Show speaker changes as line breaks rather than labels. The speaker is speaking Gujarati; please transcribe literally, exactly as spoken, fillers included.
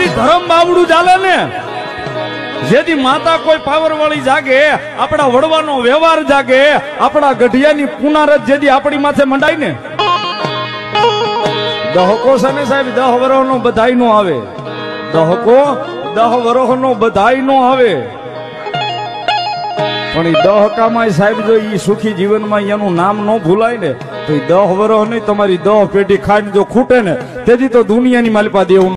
જેદી ધર્મ બાવડું ચાલે ને, જેદી માતા કોઈ પાવર વાળી જાગે, આપણા વડવાનો વ્યવહાર જાગે, આપણા ગઢિયાની પુનારત જેદી આપણી માથે મંડાય ને, દહકો છે ને સાહેબ, દહ વરહ નો બધાઈ નો આવે, દહકો દહ વરહ નો બધાઈ નો આવે, પણ એ દહકામાં સાહેબ જો એ સુખી જીવનમાં એનું નામ ન ભૂલાય ને, તો એ દહ વરહ નહીં તમારી દહ પેઢી ખાઈને જો ખૂટે ને, તેથી તો દુનિયાની માલપા દેવું